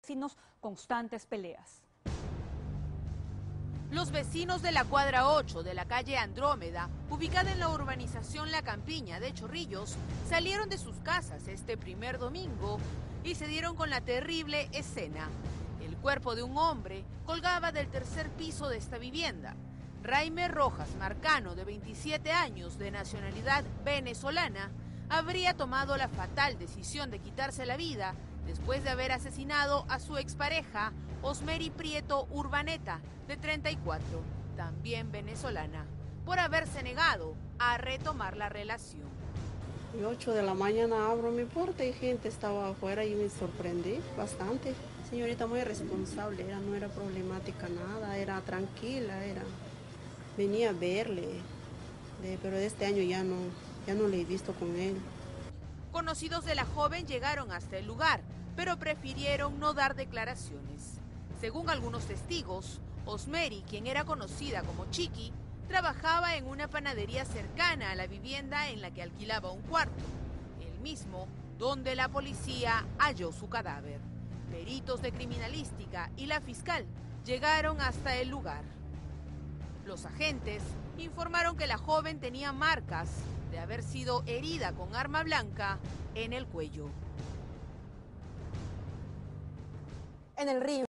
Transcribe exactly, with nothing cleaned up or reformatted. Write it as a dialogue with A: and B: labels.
A: vecinos constantes peleas.
B: Los vecinos de la cuadra ocho de la calle Andrómeda, ubicada en la urbanización La Campiña de Chorrillos, salieron de sus casas este primer domingo y se dieron con la terrible escena. El cuerpo de un hombre colgaba del tercer piso de esta vivienda. Raime Rojas Marcano, de veintisiete años, de nacionalidad venezolana, habría tomado la fatal decisión de quitarse la vida después de haber asesinado a su expareja, Osmeri Prieto Urbaneta, de treinta y cuatro, también venezolana, por haberse negado a retomar la relación.
C: Y ocho de la mañana abro mi puerta y gente estaba afuera y me sorprendí bastante. Señorita muy responsable, era, no era problemática nada, era tranquila, era venía a verle, de, pero de este año ya no, ya no le he visto con él.
B: Conocidos de la joven llegaron hasta el lugar, pero prefirieron no dar declaraciones. Según algunos testigos, Osmeri, quien era conocida como Chiqui, trabajaba en una panadería cercana a la vivienda en la que alquilaba un cuarto, el mismo donde la policía halló su cadáver. Peritos de criminalística y la fiscal llegaron hasta el lugar. Los agentes informaron que la joven tenía marcas de haber sido herida con arma blanca en el cuello.
A: En el río.